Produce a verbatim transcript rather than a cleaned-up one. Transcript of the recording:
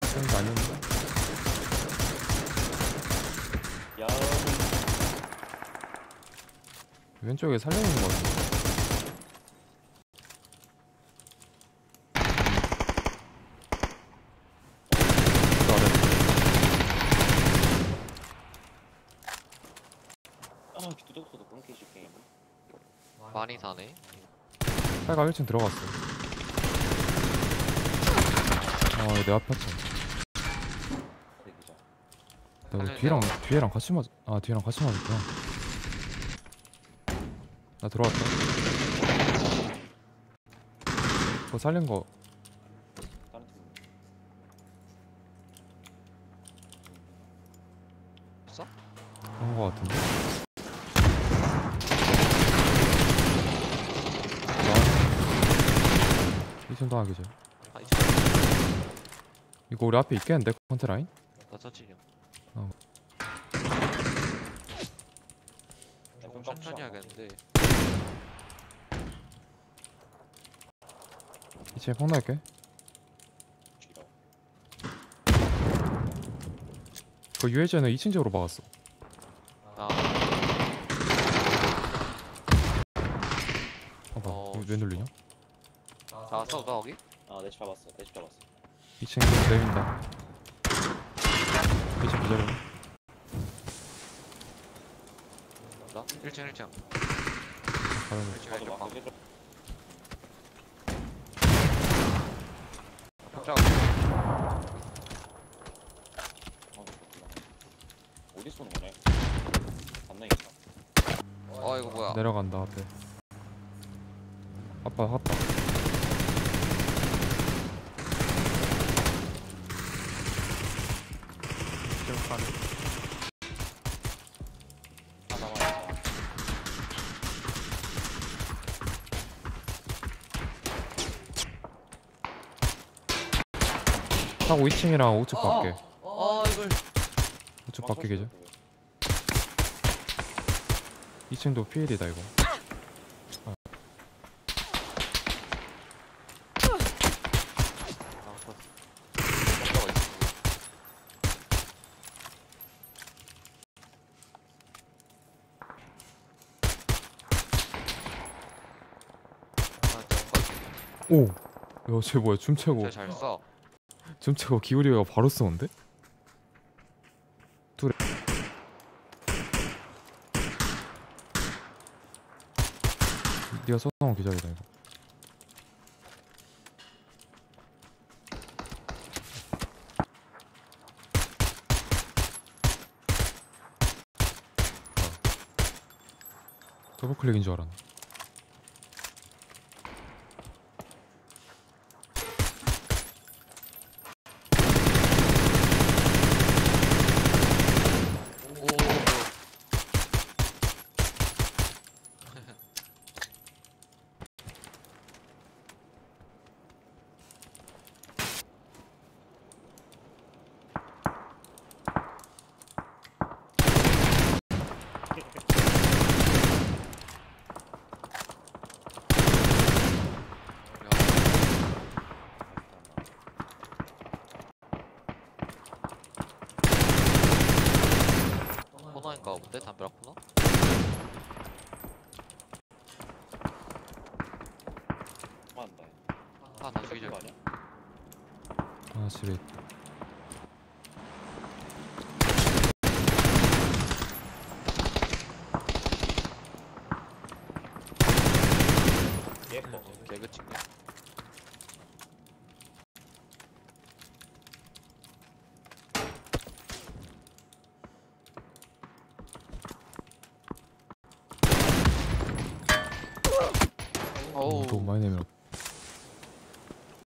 그런 거 아니었는데? 야. 왼쪽에 살려있는 거 같은데? 아, 두둑도둑 끊기지 게임. 많이 사네. 팔가 일 층 들어갔어. 아, 내 앞에 층. 나 뒤랑 뒤에랑 같이 맞. 아, 뒤랑 같이 맞았구나. 나 들어왔다. 그거 살린 거. 다른 팀. 없어? 그런 거 같은데. 이층 더 하기 전. 아 이제 이거 우리 앞에 있겠는데 컨트라인? 나 천천히요. 어. 조금 천천히 하겠는데. 이층에 폭 날게. 그 유해전은 이 층 쪽으로 막았어. 아. 봐봐. 어, 왜 눌리냐? 아 싸우다 거기? 아, 내 집 잡았어. 내 집 잡았어. 이 층 내린다. 이 층 기다려. 나? 일 층 일 층. 가면 일 층 나도 왼쪽 막 방. 그게 깜짝. 어디 쏘는 거냐? 반나이겠다. 어 이거 뭐야? 내려간다 앞에. 아빠 아빠. 기억하네. 아, 남아있다. 하고 이 층이랑 우측 밖에. 어 이걸. 우측 밖에 계죠. 이 층도 피일이다 이거. 아. 오! 야, 쟤 뭐야? 줌채고. 잘 써. 줌채고 기울이가 바로 쏘는데? 둘에. 니가 쏘는 기절이다 이거. 더블 클릭인 줄 알았네. 코너인가 본데? 담벼락 코너? 한다. 아 나 죽이자. 아니야? 아, 집에 있다. 예뻐. 개그 찍네. 어, 너무 많이 내밀었다.